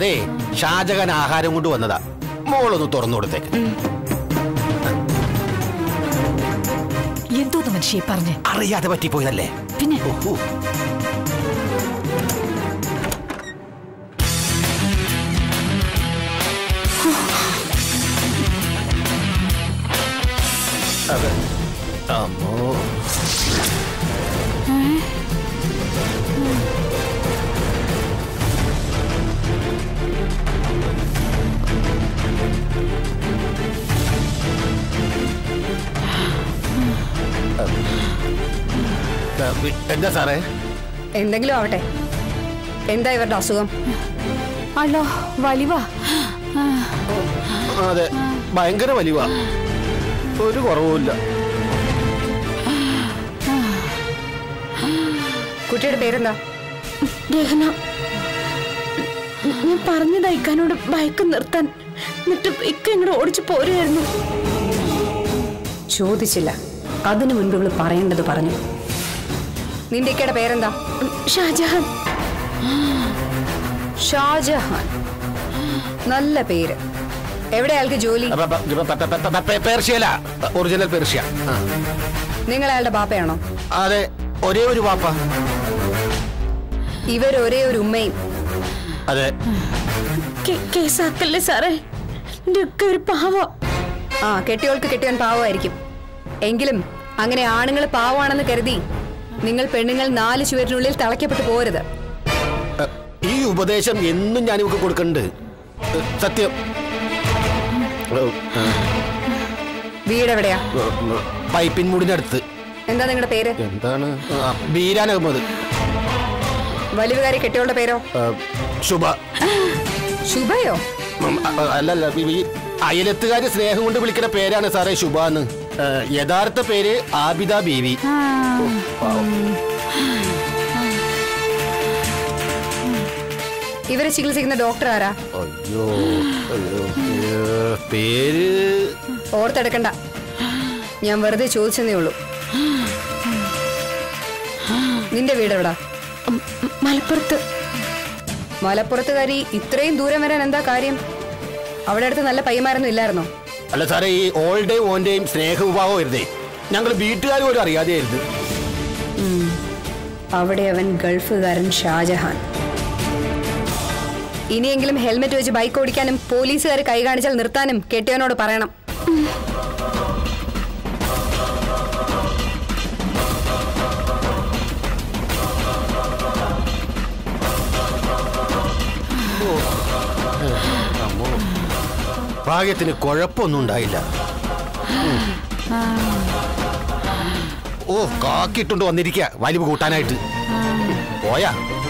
അതെ, ഷാജഹാൻ ആഹാരം കൊണ്ട് വന്നതാ. മോളൊന്ന് തുറന്നു കൊടുത്തേക്ക്. എന്തോന്ന് മനുഷ്യ പറഞ്ഞ്? അറിയാതെ പറ്റിപ്പോയതല്ലേ. പിന്നെ അമ്മോ, എന്താ സാറേ? എന്തെങ്കിലും ആവട്ടെ, എന്താ ഇവരുടെ അസുഖം? അല്ലോ വലിവാ. അതെ, ഭയങ്കര വലിവാ, ഒരു കുറവുമില്ല. കുട്ടിയുടെ പേരെന്താ? രഹന. ഞാൻ പറഞ്ഞത് ഇക്കാനോട് ബൈക്ക് നിർത്താൻ, എന്നിട്ട് ഇക്ക ഇങ്ങോട്ട് ഓടിച്ചു പോരുമായിരുന്നു. ചോദിച്ചില്ല, അതിനു മുൻപ് ഇവള് പറയേണ്ടത് പറഞ്ഞു. നിന്റെ ഇക്കയുടെ പേരെന്താ? ഷാജഹാൻ. ഷാജഹാൻ, നല്ല പേര്. എവിടെ അയാൾക്ക് ജോലി? പേർഷ്യല, ഒറിജിനൽ പേർഷ്യ. നിങ്ങൾ അയാളുടെ ബാപ്പയാണോ? അതെ, ഒരേ ഒരു ബാപ്പ. ഇവരൊരേ ഒരു ഉമ്മയും. അതെ. കേസാക്കല്ലേ സാറേ, എന്റെ ഒക്കെ ഒരു പാവം. ആ, കെട്ടിയോൾക്ക് കെട്ടിയവൻ പാവമായിരിക്കും. എങ്കിലും അങ്ങനെ ആണുങ്ങൾ പാവമാണെന്ന് കരുതി നിങ്ങൾ പെണ്ണുങ്ങൾ 4 ചുവരിനുള്ളിൽ തളയ്ക്കപ്പെട്ടു പോരുത്. ഈ ഉപദേശം എന്നും ഞാൻ ഇവർക്ക് കൊടുക്കുന്നുണ്ട്, സത്യം. വീടെവിടെയാ? പൈപ്പിൻ മൂടിനടുത്ത്. എന്താ നിങ്ങളുടെ പേര്? എന്താണ്? ബീരാൻ അഹമ്മദ്. വലിവുകാരി കെട്ടിയോളുടെ പേരോ? ശുഭ. ശുഭയോ? അല്ലല്ല, ഈ അയലത്തുകാര് സ്നേഹം കൊണ്ട് വിളിക്കുന്ന പേരാണ് സാറേ ശുഭാന്ന്. യഥാർത്ഥ പേര് ആബിദ ബീവി. ഇവരെ ചികിത്സിക്കുന്ന ഡോക്ടർ ആരാ? അയ്യോ, പേര് ഓർത്തെടുക്കണ്ട, ഞാൻ വെറുതെ ചോദിച്ചെന്നേ ഉള്ളൂ. നിന്റെ വീട് എവിടാ? മലപ്പുറത്ത്. മലപ്പുറത്തുകാരി ഇത്രയും ദൂരം വരാൻ എന്താ കാര്യം? അവിടെ അടുത്ത് നല്ല പയ്യന്മാരൊന്നും ഇല്ലായിരുന്നോ? അല്ല സാറേ, ഈ ഓൾഡേയും ഓന്റെയും സ്നേഹവിഭാവം വരുന്നേ ഞങ്ങൾ വീട്ടുകാർ പോലും അറിയാതെയായിരുന്നു. അവിടെ അവൻ ഗൾഫുകാരൻ ഷാജഹാൻ. ഇനിയെങ്കിലും ഹെൽമെറ്റ് വെച്ച് ബൈക്ക് ഓടിക്കാനും പോലീസുകാർ കൈ കാണിച്ചാൽ നിർത്താനും കെട്ടിയവനോട് പറയണം. ഭാഗ്യത്തിന് കുഴപ്പമൊന്നും ഉണ്ടായില്ല. ഓ, കാക്കിട്ടുണ്ട് വന്നിരിക്കുക വലിവ് കൂട്ടാനായിട്ട്. പോയാ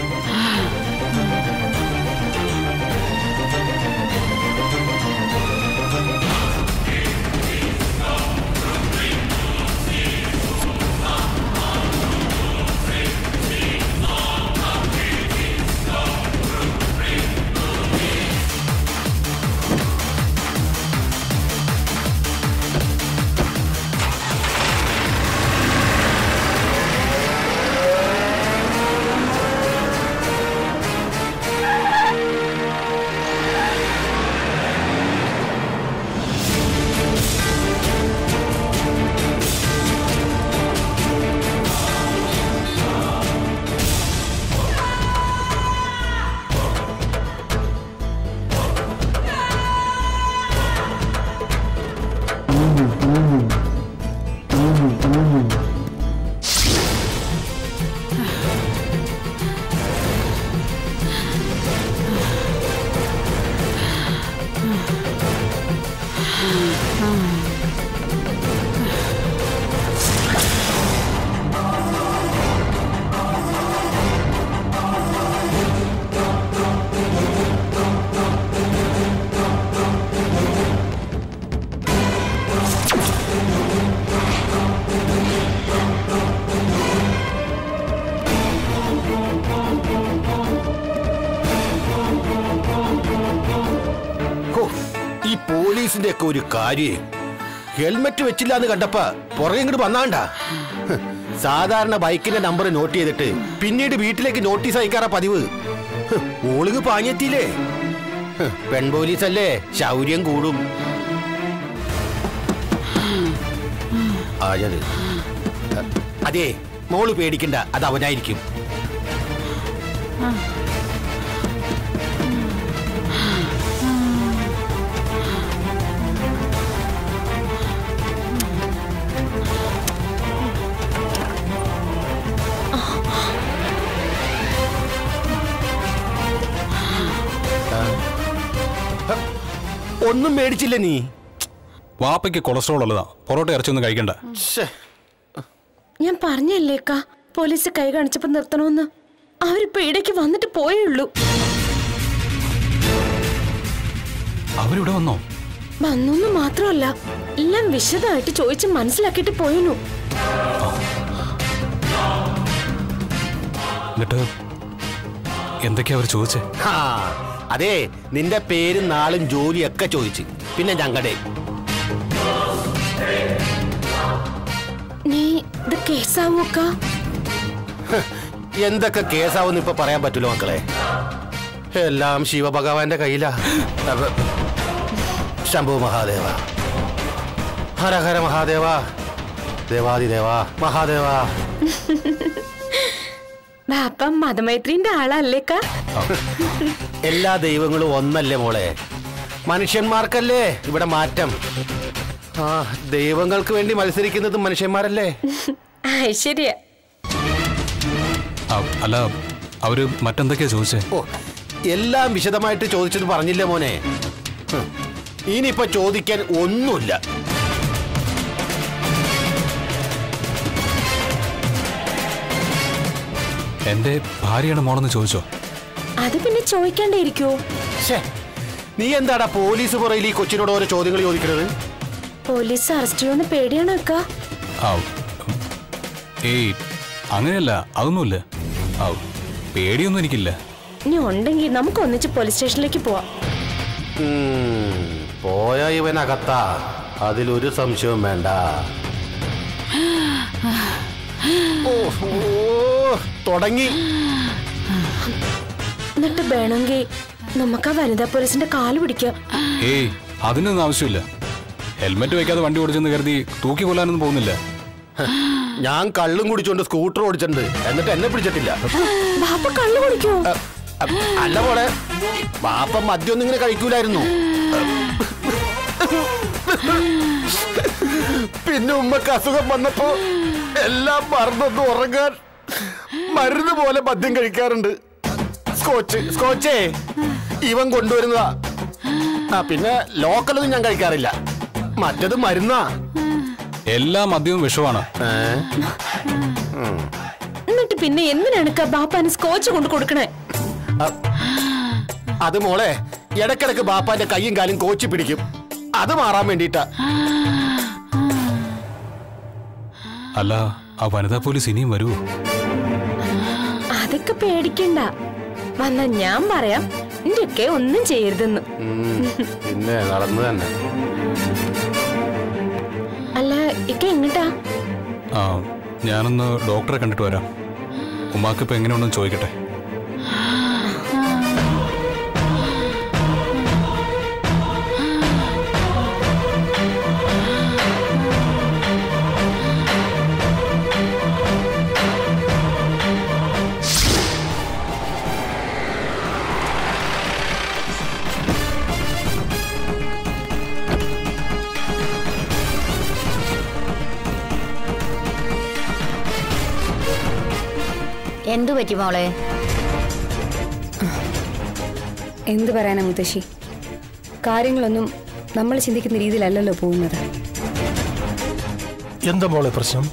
പോലീസിന്റെ ഒക്കെ ഒരു കാര്യം. ഹെൽമെറ്റ് വെച്ചില്ല എന്ന് കണ്ടപ്പോ പുറകെ ഇങ്ങോട്ട് വന്നാണ്ടാ. സാധാരണ ബൈക്കിന്റെ നമ്പർ നോട്ട് ചെയ്തിട്ട് പിന്നീട് വീട്ടിലേക്ക് നോട്ടീസ് അയക്കാറാ പതിവ്. ഓളുക്ക് പാഞ്ഞെത്തിയില്ലേ? പെൺപോലീസല്ലേ, ശൗര്യം കൂടും. അതെ, മോള് പേടിക്കണ്ട, അത് അവനായിരിക്കും. ഒന്നും മേടിച്ചില്ല നീ? വാപ്പയ്ക്ക് കൊളസ്ട്രോൾ ഉള്ളതാ, പൊറോട്ട ഇറച്ചൊന്നും കഴിക്കണ്ട. ഞാൻ പറഞ്ഞല്ലേക്കാ, പോലീസ് കൈ കാണിച്ചപ്പോ നിർത്തണമെന്ന്. അവരിപ്പോ ഇടയ്ക്ക് വന്നിട്ട് പോയേ ഉള്ളൂ. അവരിവിടെ വന്നോ? വന്നൊന്നു മാത്രമല്ല, എല്ലാം വിശദമായിട്ട് ചോദിച്ച് മനസ്സിലാക്കിയിട്ട് പോയിരുന്നു. എന്നിട്ട് എന്തൊക്കെയാ അവർ ചോദിച്ചേ? അതെ, നിന്റെ പേരും നാളും ജോലിയൊക്കെ ചോദിച്ചു. പിന്നെ ഞങ്ങളുടെ നീ ഇത് കേസാവൂക്ക? എന്തൊക്കെ കേസാവെന്ന് ഇപ്പൊ പറയാൻ പറ്റൂല മക്കളെ. എല്ലാം ശിവഭഗവാന്റെ കയ്യിലാ. ശംഭു മഹാദേവ, ഹരഹര മഹാദേവ, ദേവാദിദേവ മഹാദേവ. ബാപ്പ മതമൈത്രിന്റെ ആളല്ലേക്ക? എല്ലാ ദൈവങ്ങളും ഒന്നല്ലേ മോളെ? മനുഷ്യന്മാർക്കല്ലേ ഇവിടെ മാറ്റം. ആ, ദൈവങ്ങൾക്ക് വേണ്ടി മത്സരിക്കുന്നത് മനുഷ്യന്മാരല്ലേ? ശരിയാ. അല്ല, അവര് മറ്റെന്തൊക്കെയാ ചോദിച്ചേ? ഓ, എല്ലാം വിശദമായിട്ട് ചോദിച്ചത് പറഞ്ഞില്ലേ മോനെ? ഇനിയിപ്പോ ചോദിക്കാൻ ഒന്നുമില്ല. എന്റെ ഭാര്യയാണ് മോളെന്ന് ചോദിച്ചോ? അത് പിന്നെ ചോദിക്കാണ്ടേയിരിക്കോ? നീ എന്താടാ പോലീസ് പുറയിൽ ഈ കൊച്ചിനോട് ഓരോ ചോദ്യങ്ങൾ ചോദിക്കുന്നത്? പോലീസ് അറസ്റ്റ് ചെയ്യുന്ന പേടിയാണ് അക്ക. ഏയ്, അങ്ങനെയല്ല, അതൊന്നുമില്ല. പേടിയൊന്നും എനിക്കില്ല. ഇനി ഉണ്ടെങ്കിൽ നമുക്ക് ഒന്നിച്ച് പോലീസ് സ്റ്റേഷനിലേക്ക് പോവാം. പോയ ഇവനകത്താ, അതിലൊരു സംശയവും വേണ്ട. തുടങ്ങി. എന്നിട്ട് വേണമെങ്കിൽ നമുക്ക് ആ വനിതാ പോലീസിന്റെ കാല് പിടിക്കാം. ഏയ്, അതിനൊന്നും ആവശ്യമില്ല. ഹെൽമെറ്റ് വെക്കാതെ വണ്ടി ഓടിച്ചെന്ന് കരുതി തൂക്കി കൊല്ലാനൊന്നും പോകുന്നില്ല. ഞാൻ കള്ളും കുടിച്ചോണ്ട് സ്കൂട്ടർ ഓടിച്ചിട്ടുണ്ട്, എന്നിട്ട് എന്നെ പിടിച്ചിട്ടില്ല. ബാപ്പ കള്ളു കുടിക്കോ? അല്ല മോളെ, ബാപ്പ മദ്യമൊന്നും ഇങ്ങനെ കഴിക്കൂലായിരുന്നു. പിന്നെ ഉമ്മക്ക് അസുഖം വന്നപ്പോ എല്ലാം മറന്നൊന്ന് ഉറങ്ങാൻ മരുന്ന് പോലെ മദ്യം കഴിക്കാറുണ്ട്. സ്കോച്ചേ ഇവൻ കൊണ്ടുവരുന്നതാ. പിന്നെ ലോക്കലൊന്നും ഞാൻ കഴിക്കാറില്ല, മറ്റത് മരുന്നാ. എല്ലാ മദ്യവും വിഷമാണ്. എന്നിട്ട് പിന്നെ എന്തിനാണ് ബാപ്പാന് സ്കോച്ച് കൊണ്ട് കൊടുക്കണേ? അത് മോളെ, ഇടക്കിടക്ക് ബാപ്പാന്റെ കൈയും കാലും കോച്ചി പിടിക്കും, അത് മാറാൻ വേണ്ടിട്ടാ. അല്ല, ആ വനിതാ പോലീസ് ഇനിയും വരുമോ? അതൊക്കെ പേടിക്കണ്ട, വന്ന ഞാൻ പറയാം എന്റെയൊക്കെ ഒന്നും ചെയ്യരുതെന്ന്. പിന്നെ നടന്നു തന്നെ. അല്ല, ഇക്ക എങ്ങട്ടാ? ഞാനൊന്ന് ഡോക്ടറെ കണ്ടിട്ട് വരാം. ഉമ്മാക്കിപ്പോ എങ്ങനെയുണ്ടെന്ന് ചോദിക്കട്ടെ. എന്തു പറ്റി മോളെ? എന്ത് പറയാനാ മുത്തശ്ശി, കാര്യങ്ങളൊന്നും നമ്മൾ ചിന്തിക്കുന്ന രീതിയിലല്ലല്ലോ പോകുന്നത്. എന്താ മോളെ പ്രശ്നം?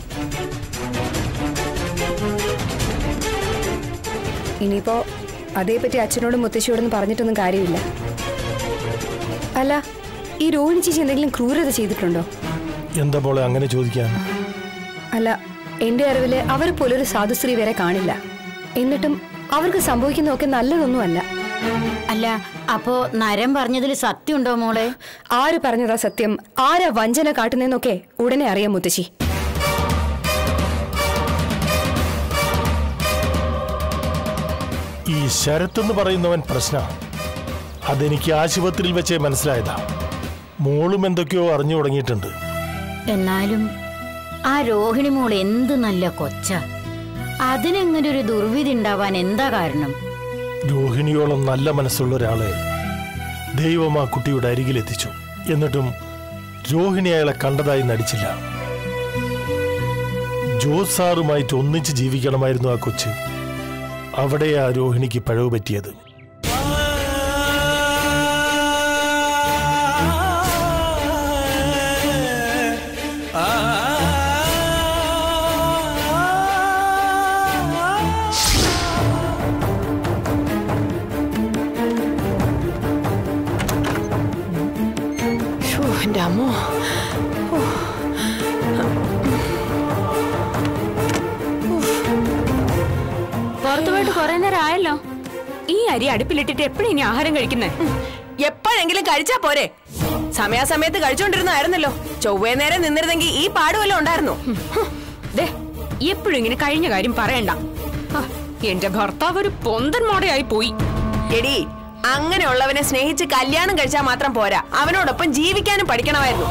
ഇനിയിപ്പോ അതേപറ്റി അച്ഛനോടും മുത്തശ്ശിയോടൊന്നും പറഞ്ഞിട്ടൊന്നും കാര്യമില്ല. അല്ല, ഈ രോഹിണി ചേച്ചി എന്തെങ്കിലും ക്രൂരത ചെയ്തിട്ടുണ്ടോ? എന്താ മോളെ അങ്ങനെ ചോദിക്കാൻ? അല്ല, എന്റെ അറിവില് അവർ പോലൊരു സാധുസ്ത്രീ വരെ കാണില്ല. എന്നിട്ടും അവർക്ക് സംഭവിക്കുന്നതൊക്കെ നല്ലതൊന്നുമല്ല. അല്ല, അപ്പോ നരം പറഞ്ഞതിൽ സത്യമുണ്ടോ മോളെ? ആര് പറഞ്ഞതാ സത്യം, ആരാ വഞ്ചന കാട്ടുന്നതെന്നൊക്കെ ഉടനെ അറിയാം മുത്തശ്ശി. ഈ ശരത്ത് എന്ന് പറയുന്നവൻ പ്രശ്ന. അതെനിക്ക് ആശുപത്രിയിൽ വെച്ചേ മനസ്സിലായതാ. മോളും എന്തൊക്കെയോ അറിഞ്ഞു തുടങ്ങിയിട്ടുണ്ട്. എന്നാലും ആ രോഹിണി മോൾ എന്ത് നല്ല കൊച്ച. അതിനെങ്ങനെ ഒരു ദുർവിധി ഉണ്ടാവാൻ എന്താ കാരണം? രോഹിണിയോളം നല്ല മനസ്സുള്ള ഒരാളെ ദൈവം ആ കുട്ടിയുടെ അരികിലെത്തിച്ചു. എന്നിട്ടും രോഹിണി അയാളെ കണ്ടതായി നടിച്ചില്ല. ജോസ് സാറുമായിട്ട് ഒന്നിച്ച് ജീവിക്കണമായിരുന്നു ആ കൊച്ച്. അവിടെയാ രോഹിണിക്ക് പഴവ് പറ്റിയത്. എന്റെ അമ്മോ, പുറത്തുപോയിട്ട് കുറെ നേരം ആയല്ലോ. ഈ അരി അടുപ്പിലിട്ടിട്ട് എപ്പോഴും ഇനി ആഹാരം കഴിക്കുന്നേ? എപ്പോഴെങ്കിലും കഴിച്ചാ പോരെ? സമയാസമയത്ത് കഴിച്ചോണ്ടിരുന്നായിരുന്നല്ലോ. ചൊവ്വേ നേരം നിന്നിരുന്നെങ്കിൽ ഈ പാടുവല്ലോ ഉണ്ടായിരുന്നു. ദേ, എപ്പോഴും ഇങ്ങനെ കഴിഞ്ഞ കാര്യം പറയണ്ട. എന്റെ ഭർത്താവ് ഒരു പൊന്തൻ മോടയായി പോയി. എടി, അങ്ങനെയുള്ളവനെ സ്നേഹിച്ച് കല്യാണം കഴിച്ചാൽ മാത്രം പോരാ, അവനോടൊപ്പം ജീവിക്കാനും പഠിക്കണമായിരുന്നു.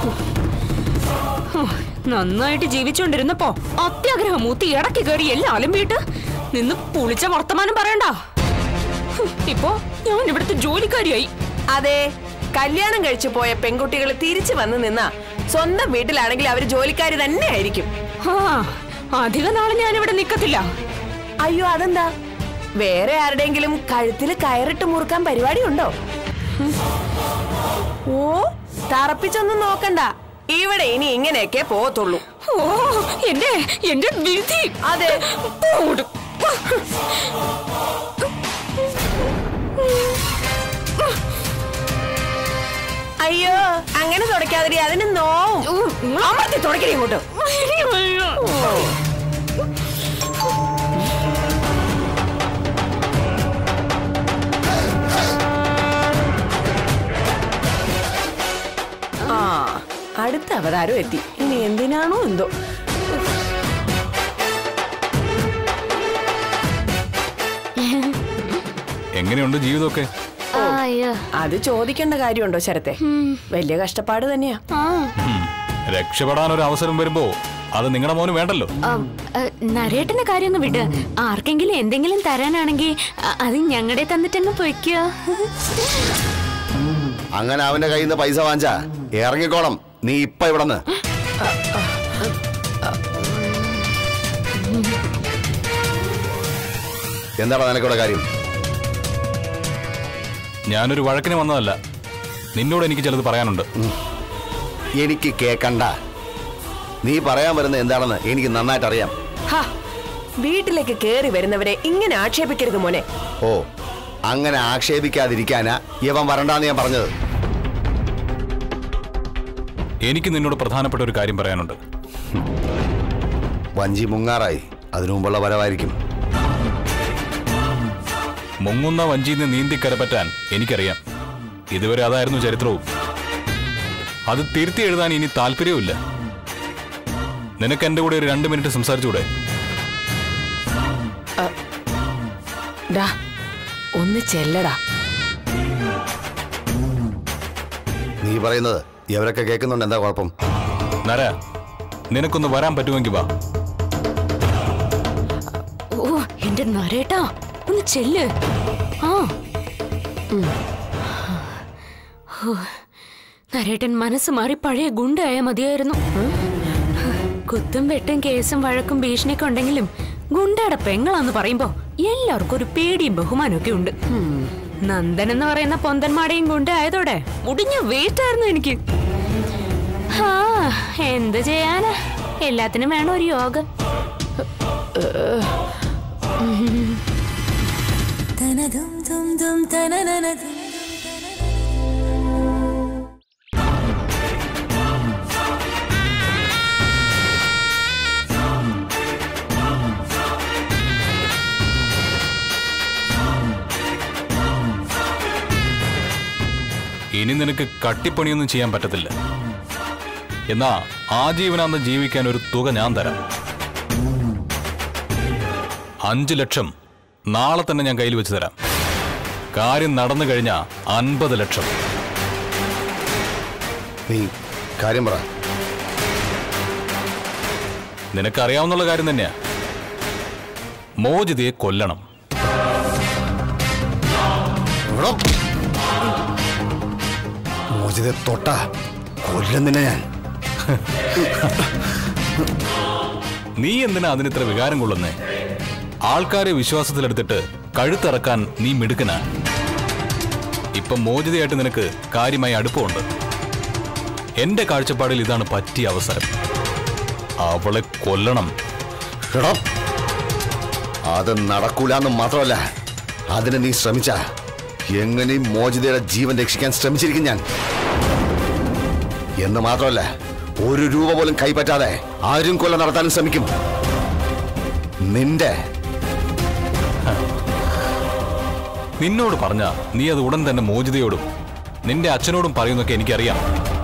നന്നായിട്ട് ജീവിച്ചോണ്ടിരുന്നപ്പോ അത്യാഗ്രഹം മൂത്തി ഇടയ്ക്ക് കയറി എല്ലാം അലമ്പിട്ട് നിന്ന് പുളിച്ച വർത്തമാനം പറയണ്ട. ഇപ്പോ ഞാൻ ഇവിടുത്തെ ജോലിക്കാരിയായി. അതെ, കല്യാണം കഴിച്ചു പോയ പെൺകുട്ടികൾ തിരിച്ചു വന്ന് നിന്നാ സ്വന്തം വീട്ടിലാണെങ്കിൽ അവര് ജോലിക്കാരി തന്നെ ആയിരിക്കും. അധിക നാളെ ഞാൻ ഇവിടെ നിക്കത്തില്ല. അയ്യോ, അതെന്താ? വേറെ ആരുടെയെങ്കിലും കഴുത്തിൽ കയറിട്ട് മുറുക്കാൻ പരിപാടി ഉണ്ടോ? ഓ, തറപ്പിച്ചൊന്നും നോക്കണ്ട. ഇവിടെ ഇനി ഇങ്ങനെയൊക്കെ പോകത്തുള്ളൂ. ഓ, എന്റെ വിധി. അതെ, അയ്യോ, അങ്ങനെ തുടക്കാതിരി, അതിന് നോവും. അമർത്തി തുടക്കണേ ഇങ്ങോട്ട്. അടുത്ത അവതാരം എത്തി. ഇനി എന്തിനാണോ എന്തോ. എങ്ങനെയുണ്ട് ജീവിതമൊക്കെ? അത് ചോദിക്കേണ്ട കാര്യമുണ്ടോ ശരത്തെ? വലിയ കഷ്ടപ്പാട് തന്നെയാ. രക്ഷപ്പെടാൻ ഒരു അവസരം വരുമ്പോ അത് നിങ്ങളുടെ മോന് വേണ്ടല്ലോ. നരേട്ടന്റെ കാര്യം ഒന്ന് വിട്. ആർക്കെങ്കിലും എന്തെങ്കിലും തരാനാണെങ്കിൽ അത് ഞങ്ങളുടെ തന്നിട്ടങ്ങ് പൊയ്ക്കോ. അങ്ങനെ അവന്റെ കയ്യിൽ നിന്ന് പൈസ വാങ്ങിച്ചാ ഇറങ്ങിക്കോണം. നീ ഇപ്പൊ ഇവിടെന്ന് എന്താണ് നിനക്കിവിടെ കാര്യം? ഞാനൊരു വഴക്കിന് വന്നതല്ല. നിന്നോട് എനിക്ക് ചിലത് പറയാനുണ്ട്. എനിക്ക് കേക്കണ്ട. നീ പറയാൻ വരുന്നത് എന്താണെന്ന് എനിക്ക് നന്നായിട്ട് അറിയാം. വീട്ടിലേക്ക് കേറി വരുന്നവരെ ഇങ്ങനെ ആക്ഷേപിക്കരുത് മോനെ. ഓ, അങ്ങനെ ആക്ഷേപിക്കാതിരിക്കാനാ ഇവൻ വരണ്ടാന്ന് ഞാൻ പറഞ്ഞത്. എനിക്ക് നിന്നോട് പ്രധാനപ്പെട്ട ഒരു കാര്യം പറയാനുണ്ട്. വഞ്ചി മുങ്ങാറായി. അതിനു മുമ്പുള്ള വരവായിരിക്കും. മുങ്ങുന്ന വഞ്ചിന്ന് നീന്തി കരപ്പറ്റാൻ എനിക്കറിയാം. ഇതുവരെ അതായിരുന്നു ചരിത്രവും. അത് തിരുത്തി എഴുതാൻ ഇനി താല്പര്യവുമില്ല. നിനക്ക് എന്റെ കൂടെ ഒരു 2 മിനിറ്റ് സംസാരിച്ചൂടെ? ഒന്ന് ചെല്ലടാ. നീ പറയുന്നത് ഇവരൊക്കെ കേൾക്കുന്നുണ്ട്. എന്താ കുഴപ്പം? നര, നിനക്കൊന്ന് വരാൻ പറ്റുമെങ്കിൽ വാ. ഓ, എന്റെ നരേട്ടാ, ഒന്ന് ചെല്ല്. നരേട്ടൻ മനസ്സ് മാറി പഴയ ഗുണ്ടായ മതിയായിരുന്നു. കുത്തും വെട്ടും കേസും വഴക്കും ഭീഷണിയൊക്കെ ഉണ്ടെങ്കിലും ഗുണ്ടയുടെ പെങ്ങളാന്ന് പറയുമ്പോ എല്ലാവർക്കും ഒരു പേടിയും ബഹുമാനമൊക്കെ ഉണ്ട്. നന്ദൻ എന്ന് പറയുന്ന പൊന്തന്മാടെയും ഗുണ്ട ആയതോടെ മുടിഞ്ഞ വെയിറ്റായിരുന്നു എനിക്ക്. എന്ത് ചെയ്യാനാ, എല്ലാത്തിനും വേണം ഒരു യോഗം. ഇനി നിനക്ക് കട്ടിപ്പണിയൊന്നും ചെയ്യാൻ പറ്റത്തില്ല. എന്നാ ആജീവനാന്ത ജീവിക്കാൻ ഒരു തുക ഞാൻ തരാം. 5 ലക്ഷം നാളെ തന്നെ ഞാൻ കയ്യിൽ വെച്ച് തരാം. കാര്യം നടന്നു കഴിഞ്ഞാ 50 ലക്ഷം. നീ കാര്യം പറ. നിനക്കറിയാവുന്നുള്ള കാര്യം തന്നെയാ. മോചിതയെ കൊല്ലണം. മോചിതയെ തൊട്ട കൊല്ലുന്നില്ല ഞാൻ. നീ എന്തിനാ അതിനിത്ര വികാരം കൊള്ളുന്നേ? ആൾക്കാരെ വിശ്വാസത്തിലെടുത്തിട്ട് കഴുത്തിറക്കാൻ നീ മിടുക്കനാ. ഇപ്പൊ മോചിതയായിട്ട് നിനക്ക് കാര്യമായി അടുപ്പമുണ്ട്. എന്റെ കാഴ്ചപ്പാടിൽ ഇതാണ് പറ്റിയ അവസരം. അവളെ കൊല്ലണം. അത് നടക്കൂലെന്ന് മാത്രമല്ല, അതിന് നീ ശ്രമിച്ച എങ്ങനെയും മോചിതയുടെ ജീവൻ രക്ഷിക്കാൻ ശ്രമിച്ചിരിക്കും ഞാൻ. എന്ന് മാത്രമല്ല, 1 രൂപ പോലും കൈപ്പറ്റാതെ ആരും കൊല്ല നടത്താനും ശ്രമിക്കും. നിന്നോട് പറഞ്ഞ നീ അത് ഉടൻ തന്നെ മോചിതയോടും നിന്റെ അച്ഛനോടും പറയുന്നൊക്കെ എനിക്കറിയാം.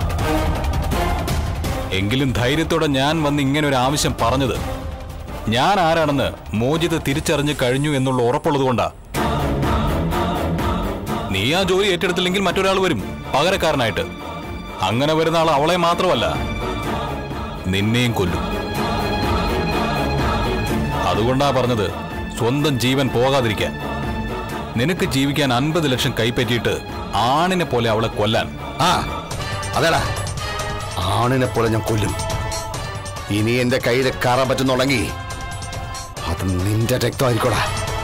എങ്കിലും ധൈര്യത്തോടെ ഞാൻ വന്ന് ഇങ്ങനെ ഒരു ആവശ്യം പറഞ്ഞത് ഞാൻ ആരാണെന്ന് മോചിത തിരിച്ചറിഞ്ഞു കഴിഞ്ഞു എന്നുള്ള ഉറപ്പുള്ളതുകൊണ്ടാ. നീ ആ ജോലി ഏറ്റെടുത്തില്ലെങ്കിൽ മറ്റൊരാൾ വരും പകരക്കാരനായിട്ട്. അങ്ങനെ വരുന്ന ആൾ അവളെ മാത്രമല്ല, നിന്നെയും കൊല്ലും. അതുകൊണ്ടാ പറഞ്ഞത് സ്വന്തം ജീവൻ പോകാതിരിക്കാൻ. നിനക്ക് ജീവിക്കാൻ 50 ലക്ഷം കൈപ്പറ്റിയിട്ട് ആണിനെ പോലെ അവളെ കൊല്ലാൻ. അതേടാ, ആണിനെ പോലെ ഞാൻ കൊല്ലും. ഇനി എന്റെ കയ്യിൽ കറ പറ്റുന്നുണ്ടെങ്കിൽ അത് നിന്റെ രക്തമായിരിക്കോടാ.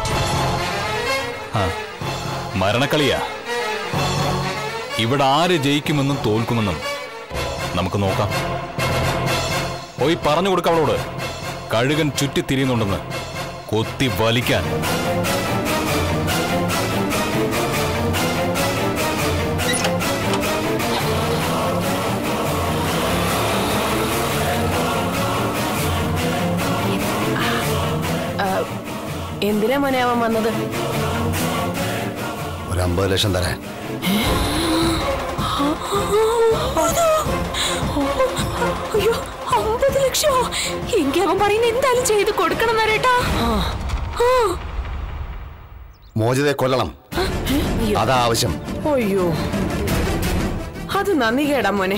മരണക്കളിയാ. ഇവിടെ ആര് ജയിക്കുമെന്നും തോൽക്കുമെന്നും നമുക്ക് നോക്കാം. പോയി പറഞ്ഞു കൊടുക്ക അവളോട് കഴുകൻ ചുറ്റിത്തിരിയുന്നുണ്ടെന്ന് കൊത്തി വലിക്കാൻ. എന്തിനാ മോനെ അവൻ വന്നത്? ഒരു 50 ലക്ഷം തരാൻ. അയ്യോ, 50 ലക്ഷമോ? എങ്കിൽ അവൻ പറയുന്ന എന്തായാലും ചെയ്ത് കൊടുക്കണം നരേട്ടാ. മോചിതയെ കൊല്ലണം, അതാ ആവശ്യം. അയ്യോ, അത് നന്ദി കേടാ മോനെ.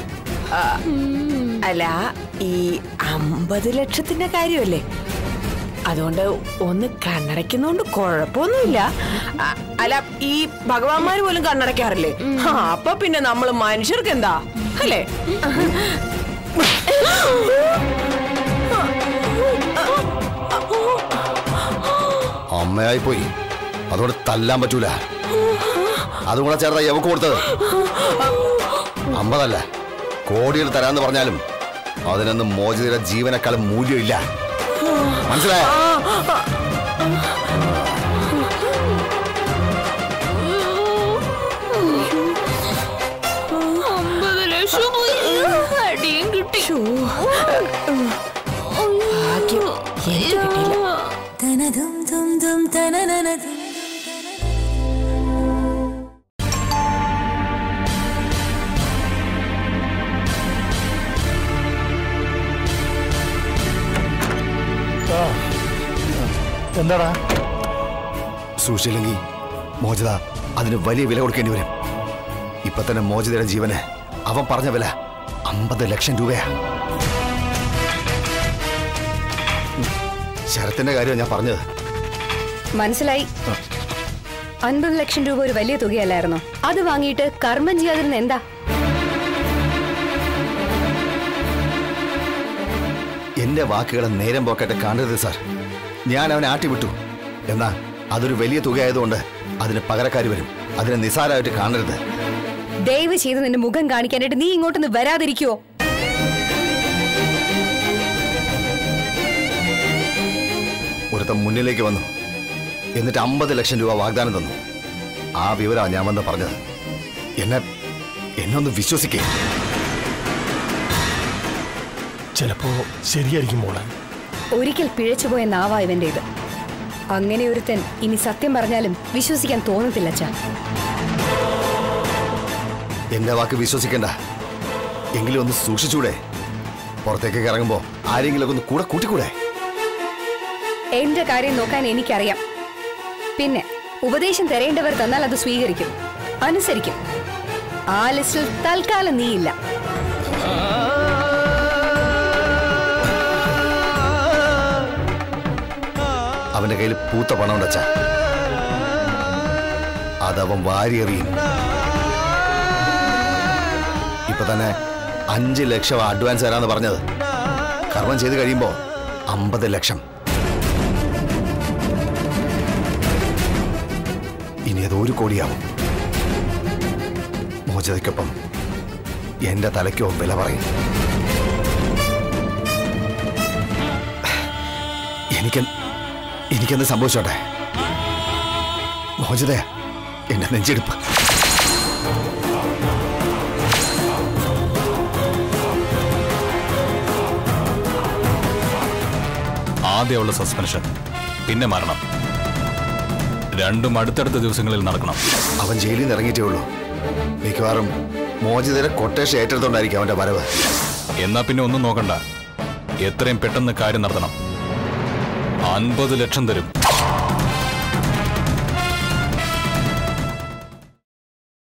അല്ല, ഈ 50 ലക്ഷത്തിന്റെ കാര്യമല്ലേ, അതുകൊണ്ട് ഒന്ന് കണ്ണടയ്ക്കുന്നോണ്ട് കുഴപ്പമൊന്നുമില്ല. അല്ല, ഈ ഭഗവാന്മാര് പോലും കണ്ണടയ്ക്കാറില്ലേ? അപ്പൊ പിന്നെ നമ്മള് മനുഷ്യർക്ക് എന്താ അല്ലേ? അമ്മയായി പോയി, അതുകൊണ്ട് തല്ലാൻ പറ്റൂല. അതുകൂടെ ചേർത്താ എവക്ക് കൊടുത്തത് 50 അല്ല, കോടികൾ തരാന്ന് പറഞ്ഞാലും അതിനൊന്നും മോചിതയുടെ ജീവനേക്കാളും മൂല്യമില്ല. മനസ്സിലായോ? അടിയും കിട്ടി. എന്താടാ? സൂക്ഷിച്ചില്ലെങ്കിൽ മോചിത അതിന് വലിയ വില കൊടുക്കേണ്ടി വരും. ഇപ്പൊ തന്നെ മോചിതയുടെ ജീവന് അവൻ പറഞ്ഞ വില 50 ലക്ഷം രൂപയാ. ശരത്തിന്റെ കാര്യം ഞാൻ പറഞ്ഞത് മനസ്സിലായി. 50 ലക്ഷം രൂപ ഒരു വലിയ തുകയല്ലായിരുന്നോ? അത് വാങ്ങിയിട്ട് കർമ്മം ചെയ്യാതിരുന്ന എന്താ? എന്റെ വാക്കുകളെ നേരം പോക്കായിട്ട് കാണരുത് സാർ. ഞാൻ അവനെ ആട്ടിവിട്ടു. എന്നാ അതൊരു വലിയ തുകയായതുകൊണ്ട് അതിന് പകരക്കാർ വരും. അതിനെ നിസാരമായിട്ട് കാണരുത്. ദയവ് ചെയ്ത് നിന്റെ മുഖം കാണിക്കാനായിട്ട് നീ ഇങ്ങോട്ടൊന്ന് വരാതിരിക്കുവോ? ഒരുത്തം മുന്നിലേക്ക് വന്നു, എന്നിട്ട് 50 ലക്ഷം രൂപ വാഗ്ദാനം തന്നു. ആ വിവരമാണ് ഞാൻ വന്ന് പറഞ്ഞത്. എന്നെ ഒന്ന് വിശ്വസിക്കേ. ചിലപ്പോ ശരിയായിരിക്കും മോളെ. ഒരിക്കൽ പിഴച്ചുപോയ നാവാ ഇവന്റെ ഇത്. അങ്ങനെ ഒരുത്തൻ ഇനി സത്യം പറഞ്ഞാലും വിശ്വസിക്കാൻ തോന്നത്തില്ല അച്ഛാ. എന്റെ വാക്ക് വിശ്വസിക്കണ്ട. എങ്കിലും ഒന്ന് സൂക്ഷിച്ചൂടെ? പുറത്തേക്കൊക്കെ ഇറങ്ങുമ്പോ ആരെങ്കിലും ഒന്ന് കൂടെ കൂട്ടിക്കൂടെ? എന്റെ കാര്യം നോക്കാൻ എനിക്കറിയാം. പിന്നെ ഉപദേശം തരേണ്ടവർ തന്നാൽ അത് സ്വീകരിക്കും, അനുസരിക്കും. ആ ലിസ്റ്റിൽ തൽക്കാലം നീയില്ല. അവന്റെ കയ്യിൽ പൂത്ത പണം ഉണ്ടച്ച, അതവൻ വാരിയെറിയും. ഇപ്പൊ തന്നെ 5 ലക്ഷം അഡ്വാൻസ് തരാന്ന് പറഞ്ഞത്. കർമ്മം ചെയ്ത് കഴിയുമ്പോ 50 ലക്ഷം. ഇനി അത് 1 കോടിയാവും. മോചതയ്ക്കൊപ്പം എന്റെ തലയ്ക്കോ വില പറയും. എനിക്കെന്ത് സംഭവിച്ചോട്ടെ? മോചതയാ എന്റെ നെഞ്ചെടുപ്പ്. ആദ്യം അവളുടെ സസ്പെൻഷൻ, പിന്നെ മരണം. രണ്ടും അടുത്തടുത്ത ദിവസങ്ങളിൽ നടക്കണം. അവൻ ജയിലിൽ നിന്ന് ഇറങ്ങിയിട്ടേ ഉള്ളൂ. മിക്കവാറും മോചിതരെ കൊട്ടേഷൻ ഏറ്റെടുത്തോണ്ടായിരിക്കും അവന്റെ വരവ്. എന്നാ പിന്നെ ഒന്നും നോക്കണ്ട, എത്രയും പെട്ടെന്ന് കാര്യം നടത്തണം. 50 ലക്ഷം തരും.